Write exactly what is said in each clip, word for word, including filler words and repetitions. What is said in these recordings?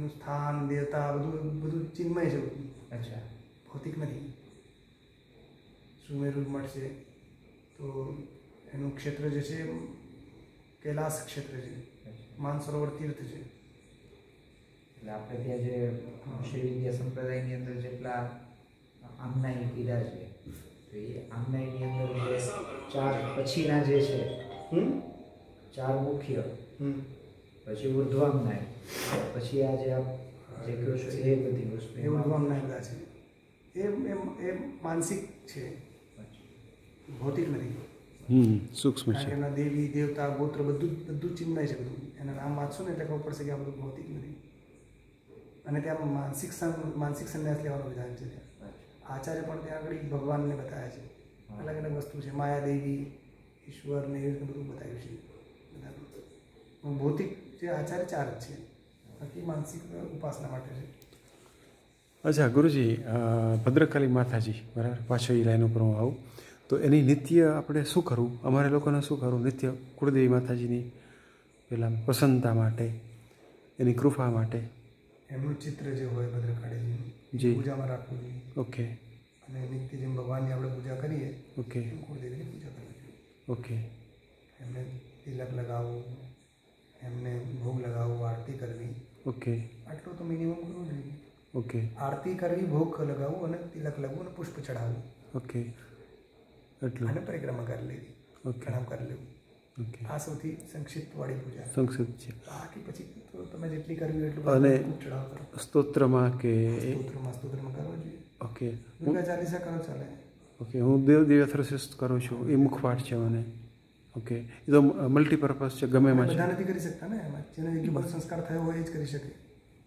એનું સ્થાન દેવતા બધું બધું ચિન્મય છે બધું. અચ્છા. ભૌતિક નથી. સુમેરુ મઠ છે તો એનું ક્ષેત્ર જે છે કૈલાસ ક્ષેત્ર છે, માનસરોવર તીર્થ છે. એટલે આપણે ત્યાં જે શ્રી વિદ્યા સંપ્રદાયની અંદર જેટલા આમનાઈ કીધા છે તો એ આમનાઈની અંદર જે ચાર પછીના જે છે ચાર મુખ્ય, પછી ઉર્ધ્વામનાય, પછી આ જે આપ જે કહો છો એ બધી વસ્તુ એ ઉર્ધ્વામનાય બધા છે. એ એ માનસિક છે, ભૌતિક નથી. હમ સૂક્ષ્મ છે. એના દેવી દેવતા ગોત્ર બધું બધું ચિન્મય છે. બધું એના નામ વાંચશો ને એટલે ખબર પડશે કે આ બધું ભૌતિક નથી. અને ત્યાં માનસિક માનસિક સંન્યાસ લેવાનું વિધાન છે. ત્યાં આચાર્ય પણ ત્યાં આગળ ભગવાનને બતાવ્યા છે. અલગ અલગ વસ્તુ છે, માયા દેવી, ઈશ્વર ને એ રીતનું બધું બતાવ્યું છે. બધા ભૌતિક જે આચાર્ય ચાર જ છે, બાકી માનસિક ઉપાસના માટે છે. અચ્છા ગુરુજી, ભદ્રકાલી માતાજી બરાબર, પાછો એ લાઈન ઉપર હું આવું તો એની નિત્ય આપણે શું કરવું, અમારે લોકોને શું કરવું નિત્ય કુળદેવી માતાજીની પેલા પ્રસન્નતા માટે, એની કૃપા માટે? એમનું ચિત્ર જે હોય ભદ્રકાળીજીનું જી પૂજામાં રાખવું જોઈએ. ઓકે. અને નિત્ય જેમ ભગવાનની આપણે પૂજા કરીએ ઓકે, કુળદેવીની પૂજા કરવી જોઈએ. ઓકે. એમને તિલક લગાવવું, એમને ભોગ લગાવવું, આરતી કરવી. ઓકે. આટલું તો મિનિમમ કરવું જોઈએ. ઓકે. આરતી કરવી, ભોગ લગાવવું અને તિલક લગાવવું અને પુષ્પ ચડાવવું. ઓકે. એટલું. અને પરિક્રમા કરી લેવી, પ્રણામ કરી લેવું. ઓકે. આ સૌથી સંક્ષિપ્ત વાળી પૂજા. સંક્ષિપ્ત છે. બાકી પછી તો તમે જેટલી કરવી હોય એટલું અને ચડાવ કરો. સ્તોત્રમાં કે સ્તોત્રમાં સ્તોત્રમાં કરવા જોઈએ. ઓકે. દુર્ગા ચાલીસા કરો ચાલે. ઓકે. હું દેવ દિવ્યથરશિસ્ત કરું છું, એ મુખપાઠ છે મને. ઓકે. એ તો મલ્ટીપર્પઝ છે, ગમે એમાં છે. બધા નથી કરી શકતા ને એમાં. જેને યોગ્ય સંસ્કાર થયો હોય એ જ કરી શકે.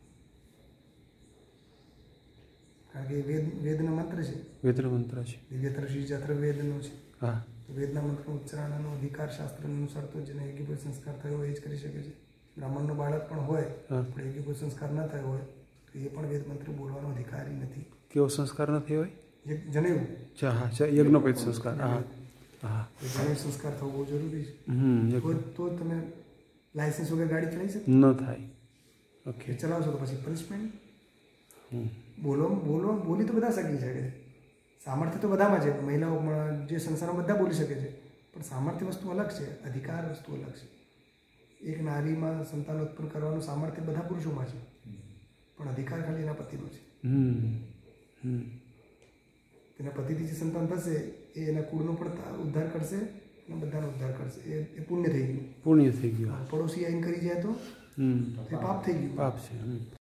કારણ કે વેદ વેદનો મંત્ર છે. વેદનો મંત્ર છે. દિવ્યથરશી જત્ર વેદનો છે. હા. તો વેદના મંત્રનું ઉચ્ચારણનો અધિકાર શાસ્ત્ર અનુસાર તો જેને યોગ્ય સંસ્કાર થયો હોય એ જ કરી શકે છે. બ્રાહ્મણનો બાળક પણ હોય પણ યોગ્ય સંસ્કાર ન થયો હોય તો એ પણ વેદ મંત્ર બોલવાનો અધિકારી નથી. કેવો સંસ્કાર નથી હોય? જનેવ. હા હા, યજ્ઞોપેત સંસ્કાર. હા હા, જનેવ સંસ્કાર થવો બહુ જરૂરી છે. હમ તો જ તમે લાયસન્સ વગર ગાડી ચલાવી શકો? ન થાય. ઓકે. ચલાવશો તો પછી પનિશમેન્ટ. બોલો બોલો બોલી તો બધા શકી શકે છે. સામર્થ્ય તો બધામાં છે. મહિલાઓ જે સંસારમાં બધા બોલી શકે છે, પણ સામર્થ્ય વસ્તુ અલગ છે, અધિકાર વસ્તુ અલગ છે. એક નારીમાં સંતાન ઉત્પન્ન કરવાનું સામર્થ્ય બધા પુરુષોમાં છે, પણ અધિકાર ખાલી એના પતિનો છે. તેના પતિથી જે સંતાન થશે એ એના કુળનો પણ ઉદ્ધાર કરશે અને બધાનો ઉદ્ધાર કરશે. એ પુણ્ય થઈ ગયું. પુણ્ય થઈ ગયું. પડોશી આઈન કરી જાય તો એ પાપ થઈ ગયું. પાપ છે.